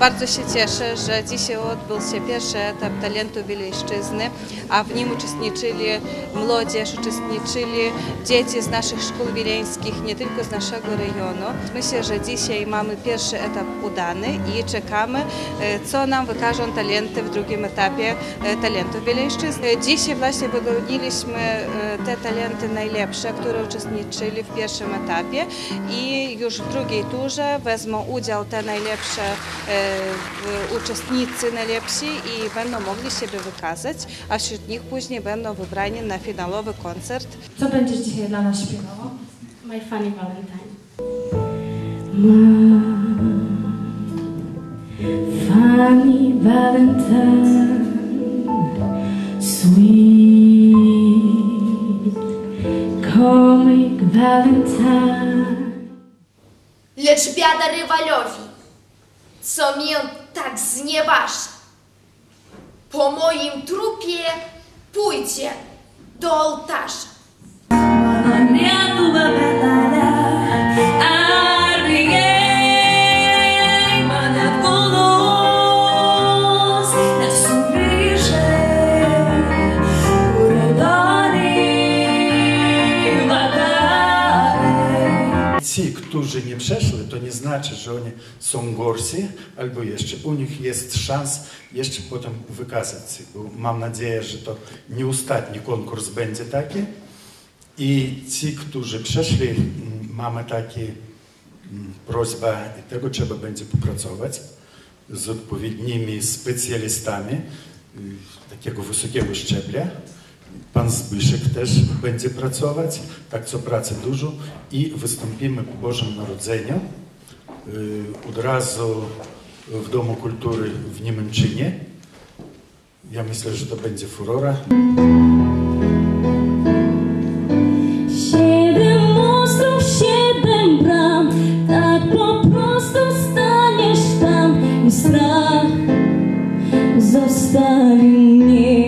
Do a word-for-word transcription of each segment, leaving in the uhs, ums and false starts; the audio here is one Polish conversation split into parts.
Bardzo się cieszę, że dzisiaj odbył się pierwszy etap talentu Wileńszczyzny, a w nim uczestniczyli młodzież, uczestniczyli dzieci z naszych szkół wileńskich, nie tylko z naszego rejonu. Myślę, że dzisiaj mamy pierwszy etap udany i czekamy, co nam wykażą talenty w drugim etapie talentu Wileńszczyzny. Dzisiaj właśnie wyłoniliśmy te talenty najlepsze, które uczestniczyli w pierwszym etapie i już w drugiej turze wezmą udział te najlepsze uczestnicy najlepsi i będą mogli siebie wykazać, a wśród nich później będą wybrani na finałowy koncert. Co będziesz dzisiaj dla nas śpiewało? My Funny Valentine. My funny Valentine, sweet comic Valentine. Lecz biada rywalowi, co mię tak znieważa. Po moim trupie pójdzie do ołtarza. Ci, którzy nie przeszli, to nie znaczy, że oni są gorsi, albo jeszcze u nich jest szans jeszcze potem wykazać się. Mam nadzieję, że to nie ostatni konkurs będzie taki. I ci, którzy przeszli, mamy takie prośbę, i tego trzeba będzie popracować z odpowiednimi specjalistami takiego wysokiego szczebla. Pan Zbyszek też będzie pracować, tak co pracy dużo i wystąpimy po Bożym Narodzeniu od razu w Domu Kultury w Niemęczynie. Ja myślę, że to będzie furora. Siedem mostrów, siedem bram, tak po prostu staniesz tam i strach zostawi mnie.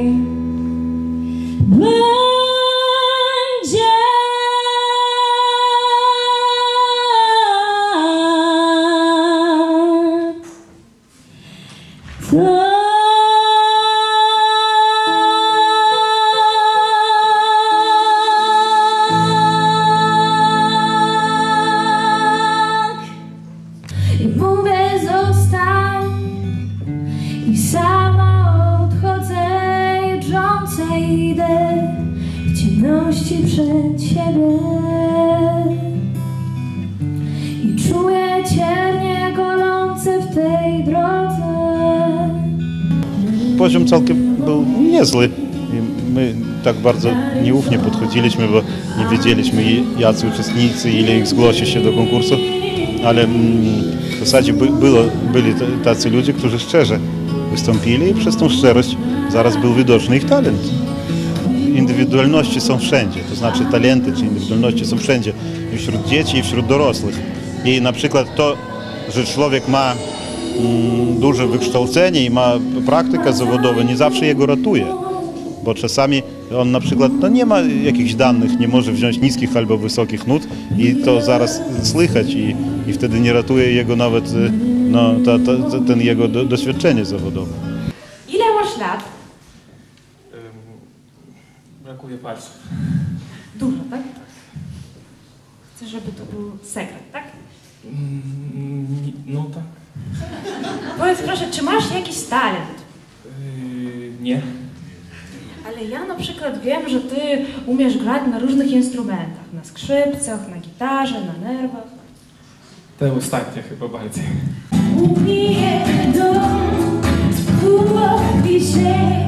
I mówię zostań i sama odchodzę, judzące idę w ciemności przed siebie i czuję ciernie golące w tej drodze. Poziom całkiem był niezły. My tak bardzo nieufnie podchodziliśmy, bo nie wiedzieliśmy, jacy uczestnicy, ile ich zgłosi się do konkursu, ale w zasadzie było, byli tacy ludzie, którzy szczerze wystąpili i przez tą szczerość zaraz był widoczny ich talent. Indywidualności są wszędzie, to znaczy talenty czy indywidualności są wszędzie, i wśród dzieci, i wśród dorosłych. I na przykład to, że człowiek ma duże wykształcenie i ma praktykę zawodową, nie zawsze jego ratuje, bo czasami on na przykład no nie ma jakichś danych, nie może wziąć niskich albo wysokich nut i to zaraz słychać i, i wtedy nie ratuje jego nawet no, ta, ta, ta, ten jego do, doświadczenie zawodowe. Ile masz lat? Ym, brakuje palców. Dużo, tak? Chcę, żeby to był sekret, tak? Mm, no tak. Powiedz proszę, czy masz jakiś talent? Yy, nie. Ale ja na przykład wiem, że ty umiesz grać na różnych instrumentach. Na skrzypcach, na gitarze, na nerwach. Te ostatnie chyba bardziej. Ubije dom, ułowi się.